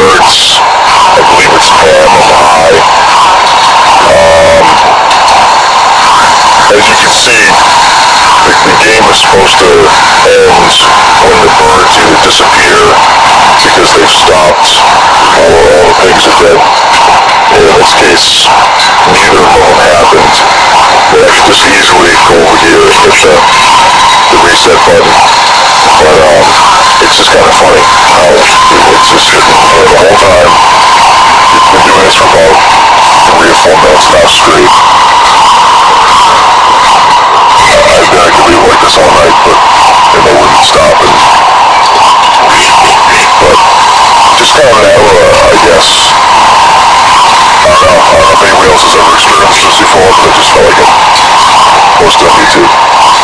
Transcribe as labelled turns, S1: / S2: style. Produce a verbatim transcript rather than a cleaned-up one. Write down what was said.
S1: birds. I believe it's Pam and I. Um, as you can see, the, the game is supposed to end when the birds either disappear because they've stopped or all the pigs are dead. And in this case, neither of them happened. But I could just easily go over here and hit the, the reset button. But um, it's just kind of funny how it, it's just sitting there the whole time. It's been doing this for about three or four minutes now straight. I, I bet I could leave it like this all night, but and they wouldn't stop. And, but just kind of an error, I guess. I don't know. I don't know if anybody else has ever experienced this before, but I just felt like it posted on YouTube.